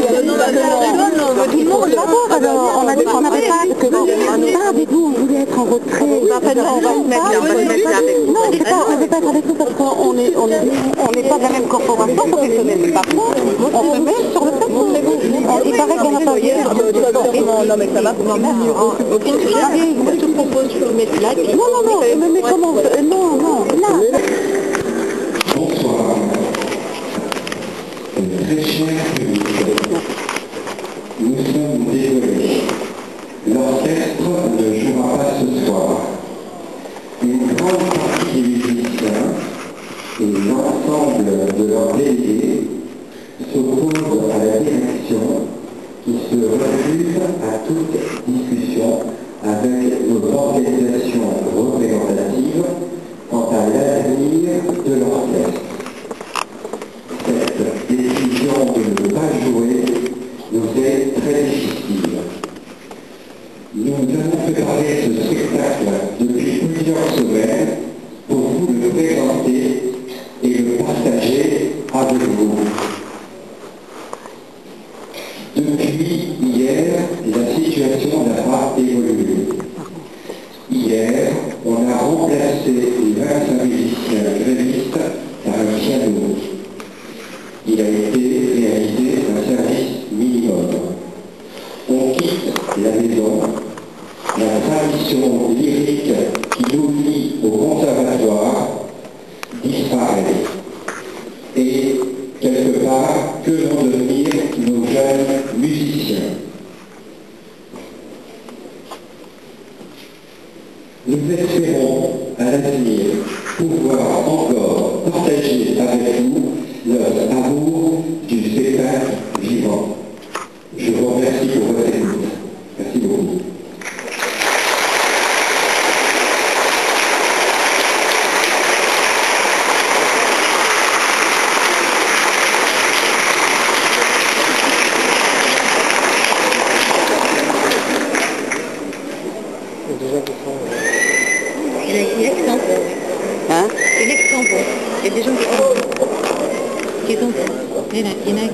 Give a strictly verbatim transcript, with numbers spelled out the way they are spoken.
non, non, alors, on a dit qu'on n'avait pas, que pas avec vous, on voulait être en retrait. En fait, non, on va se mettre là, on va se mettre là avec vous. Non, on ne veut pas être avec vous parce qu'on n'est on est, on est pas de la même corporation professionnelle. Par contre, on se met sur le plateau. Il paraît qu'on n'a pas vu. Non, mais ça va. Je te propose de le mettre là. Non, non, non, mais comment? Non, non, là. Bonsoir. Très cher public, nous sommes désolés. L'orchestre ne jouera pas ce soir. Une grande partie des musiciens et l'ensemble de leurs délégués s'opposent à la direction qui se refuse à toute discussion avec nos organisations représentatives quant à l'avenir de l'orchestre. Cette décision de ne pas jouer nous est très difficile. Nous avons préparé ce spectacle depuis plusieurs semaines pour vous le présenter et le partager avec vous. Depuis hier, la situation n'a pas évolué. Hier, on a remplacé les vingt-cinq musiciens grévistes par un piano. Il a été réalisé un service minimum. On quitte la maison, la tradition lyrique qui nous lie au conservatoire disparaît. Et quelque part, que vont devenir nos jeunes musiciens? Nous espérons à l'avenir pouvoir encore partager avec vous notre amour du spectacle vivant. Je vous remercie pour votre écoute. Merci beaucoup. Il y a qui sont bons. Hein? Il y a qui sont bons. Il y a des gens qui sont bons. Qui sont bons. Il y en a, il y en a